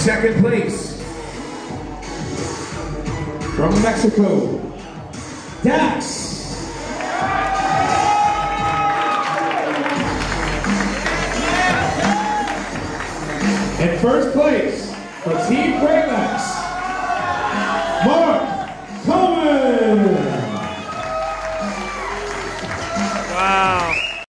second place, from Mexico, Dax. In first place, for Team Pralex,